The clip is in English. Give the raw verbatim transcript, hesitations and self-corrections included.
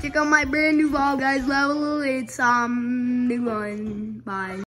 Check out my brand new Fall Guys level. It's um new one. Bye.